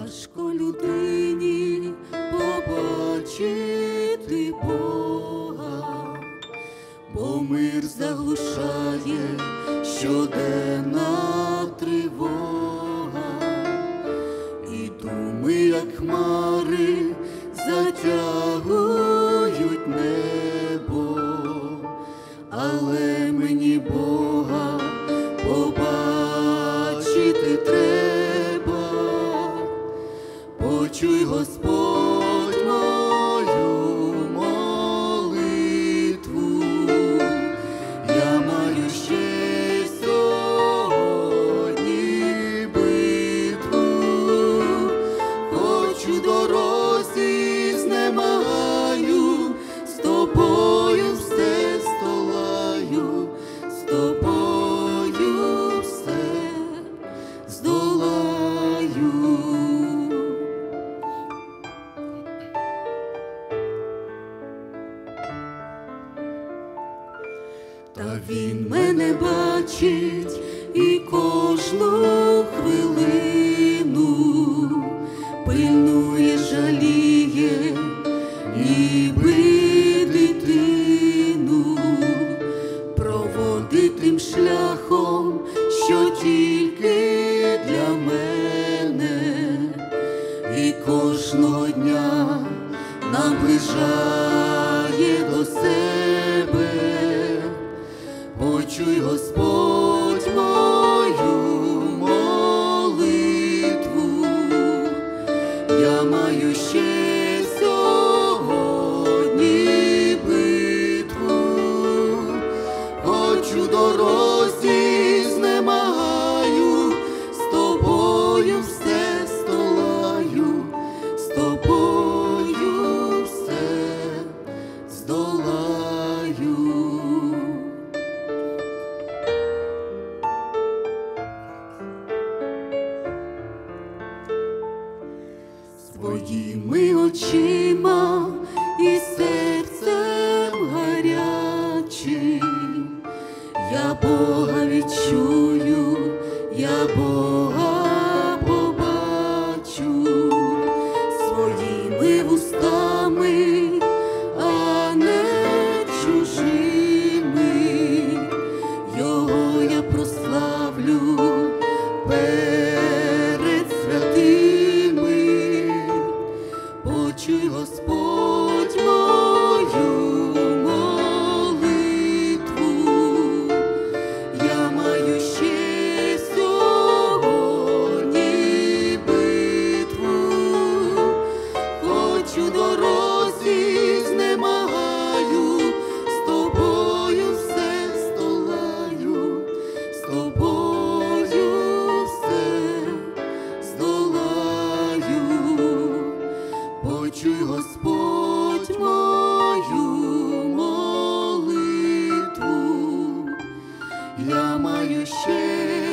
Важко людині побачити Бога, бо мир заглушає щоденна тривога, і думи, як хмари, затягують небо, але мені Бога побачити треба. Почуй, Господь, мою молитву, я маю ще сьогодні битву, хоч у дорозі знемагаю, з тобою все здолаю, з тобою все здолаю. Та Він мене бачить і кожну хвилину пильнує, жаліє, ніби дитину, проводить тим шляхом, що тільки для мене, і кожного дня наближає до себе. Почуй, Господь, мою молитву, я маю ще сьогодні битву, хоч у дорозі знемагаю, з тобою все здолаю, з тобою все здолаю. Своїми очима і серцем гарячим я Бога відчую, я Бога побачу своїми вустами, а не чужими. Його я прославлю перед святими. Почуй, Господь, мою молитву, я маю ще сьогодні битву, хоч у дорозі знемагаю, з тобою все здолаю, з тобою все здолаю. Почуй, Господь, мою молитву, я маю ще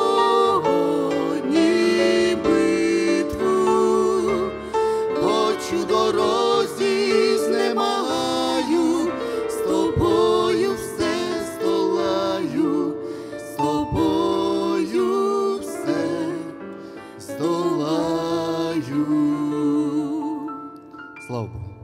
сьогодні битву, хоч у дорозі знемагаю, з тобою все здолаю, з тобою все здолаю. Слава Богу.